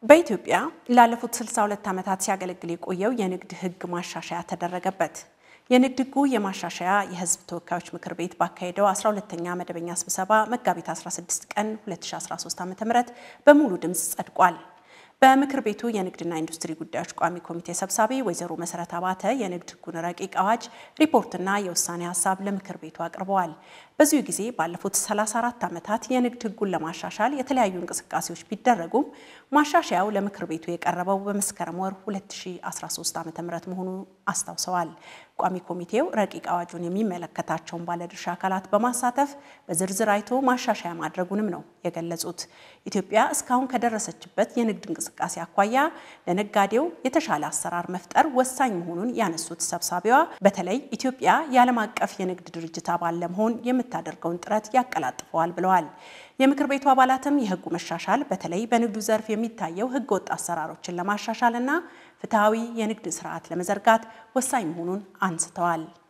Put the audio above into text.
በኢትዮጵያ ላለፉት 62 ዓመታት ሲያገለግል የቆየው የንግድ ሕግ ማሻሻያ ተደረገበት። የንግድ ሕጉ የማሻሻያ የሕዝብ ተወካዮች ምክር ቤት ባካሄደው 12ኛ መደበኛ ስብሰባ መጋቢት 16 ቀን 2013 ዓ.ም በሙሉ ድምጽ ጸድቋል። በምክር ቤቱ የንግድና ኢንዱስትሪ ጉዳዮች ቋሚ ኮሚቴ ሰብሳቢ ወይዘሮ መሰረት አባተ የንግድ ሕጉን ረቂቅ አዋጅ ሪፖርትና የውሳኔ ሐሳብ ለምክር ቤቱ አቅርበዋል። በዚሁ ጊዜ ባለፉት 34 ዓመታት የንግድ ሕጉን ለማሻሻል የተለያዩ እንቅስቃሴዎች ቢደረጉም ማሻሻያው ለምክር ቤቱ የቀረበው በመስከረም ወር 2013 ዓ.ም መሆኑ አስታውሰዋል። ቋሚ ኮሚቴው ረቂቅ አዋጁን የሚመለከታቸውን ባለድርሻ አካላት በማሳተፍ በዝርዝር አይቶ ማሻሻያ ማድረጉንም ነው የገለጹት። ኢትዮጵያ እስካሁን ከደረሰችበት የንግድ እንቅስቃሴ አኳያ ለነጋዴው የተሻለ አሰራር መፍጠር ወሳኝ መሆኑን ያነሱት ሰብሳቢዋ በተለይ ኢትዮጵያ የዓለም አቀፍ የንግድ ድርጅት አባል ለመሆን የምታደርገውን ጥረት ያቀላጥፈዋል ብለዋል። የምክር ቤቱ አባላትም የሕጉ መሻሻል በተለይ በንግዱ ዘርፍ የሚታየው ሕገወጥ አሰራሮችን ለማሻሻልና ፍትሃዊ የንግድ ስርዓት ለመዘርጋት ወሳኝ መሆኑን አንስተዋል።